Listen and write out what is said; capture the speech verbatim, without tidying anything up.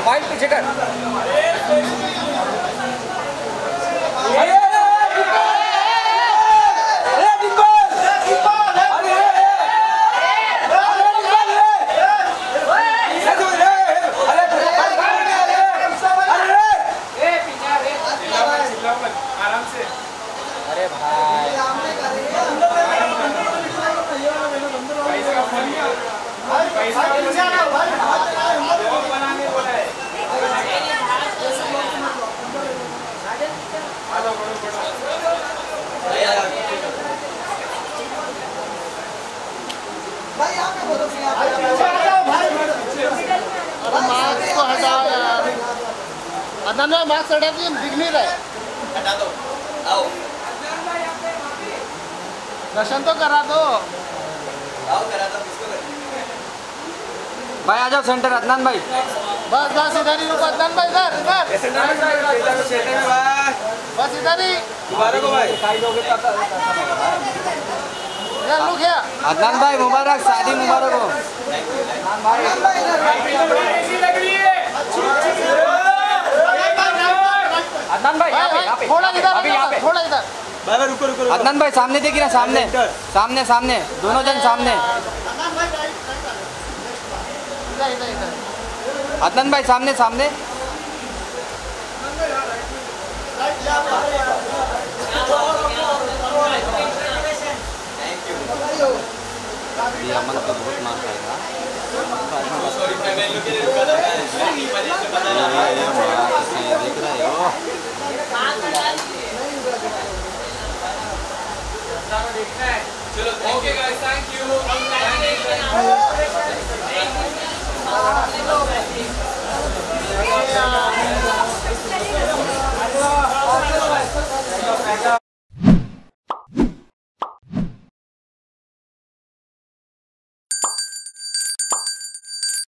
Mobile पीछे कर। आराम से। अरे भाई पैसा बनाने बोला है। भाई यहाँ पे बोलो भाई। अरे मास्क तो हटाओ यार। अदन भाई मास्क हटा दिए, दिख नहीं रहा है। हटा दो। आओ। दर्शन तो करा दो। आओ करा दो, किसको कर? भाई आ जाओ सेंटर अदनान भाई। बस बस इधर ही रुको अदनान भाई, इधर इधर बस इधर ही। दोबारा को भाई यार लुक है। अदनान भाई मुबारक, शादी मुबारक हो। अदनान भाई यहाँ पे, यहाँ पे, थोड़ा इधर, अभी यहाँ पे। थोड़ा इधर। भाई भाई रुको रुको रुको। अदनान भाई सामने देखिए ना, सामने सामने सामने दोनों जन सामने। इधर इधर इधर। अदनान भाई सामने सामने। ये अमन तो बहुत मार खाएगा। सॉरी भाई, मैं लोग के लिए रुका था। ये मार से देख रहे हो। चलो thank you guys, thank you.